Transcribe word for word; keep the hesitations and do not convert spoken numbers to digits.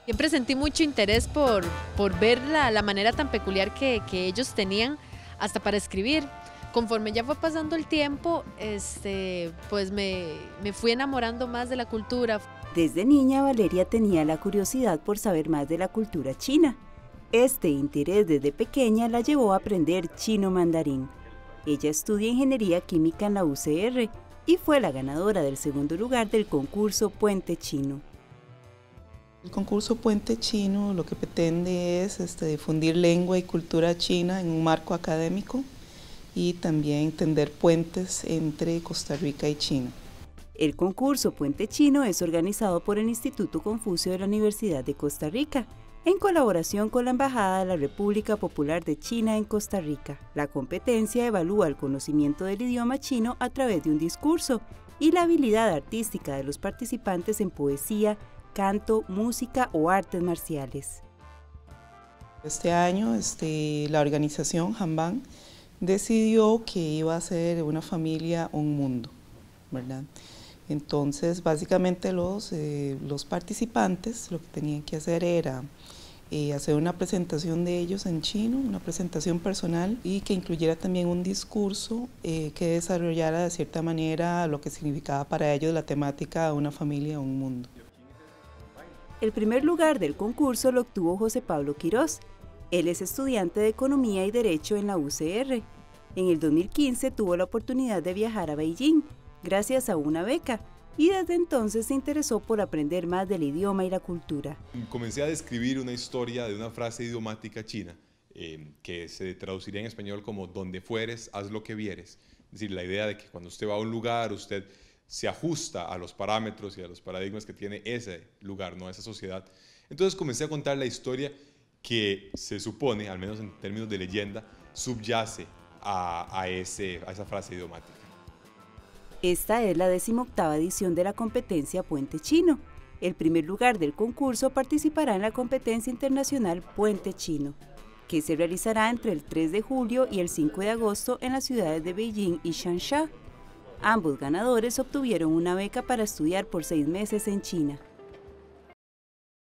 Siempre sentí mucho interés por, por ver la, la manera tan peculiar que, que ellos tenían hasta para escribir. Conforme ya fue pasando el tiempo, este, pues me, me fui enamorando más de la cultura. Desde niña, Valeria tenía la curiosidad por saber más de la cultura china. Este interés desde pequeña la llevó a aprender chino mandarín. Ella estudia ingeniería química en la U C R y fue la ganadora del segundo lugar del concurso Puente Chino. El concurso Puente Chino lo que pretende es este, difundir lengua y cultura china en un marco académico y también tender puentes entre Costa Rica y China. El concurso Puente Chino es organizado por el Instituto Confucio de la Universidad de Costa Rica, en colaboración con la Embajada de la República Popular de China en Costa Rica. La competencia evalúa el conocimiento del idioma chino a través de un discurso y la habilidad artística de los participantes en poesía, canto, música o artes marciales. Este año este, la organización Hanbang decidió que iba a ser una familia, un mundo, ¿verdad? Entonces, básicamente los, eh, los participantes lo que tenían que hacer era eh, hacer una presentación de ellos en chino, una presentación personal y que incluyera también un discurso eh, que desarrollara de cierta manera lo que significaba para ellos la temática una familia, un mundo. El primer lugar del concurso lo obtuvo José Pablo Quirós. Él es estudiante de Economía y Derecho en la U C R. En el dos mil quince tuvo la oportunidad de viajar a Beijing, gracias a una beca, y desde entonces se interesó por aprender más del idioma y la cultura. Comencé a describir una historia de una frase idiomática china, eh, que se traduciría en español como donde fueres, haz lo que vieres. Es decir, la idea de que cuando usted va a un lugar, usted se ajusta a los parámetros y a los paradigmas que tiene ese lugar, no esa sociedad. Entonces comencé a contar la historia que se supone, al menos en términos de leyenda, subyace a, a, ese, a esa frase idiomática. Esta es la decimoctava edición de la competencia Puente Chino. El primer lugar del concurso participará en la competencia internacional Puente Chino, que se realizará entre el tres de julio y el cinco de agosto en las ciudades de Beijing y Changsha. Ambos ganadores obtuvieron una beca para estudiar por seis meses en China.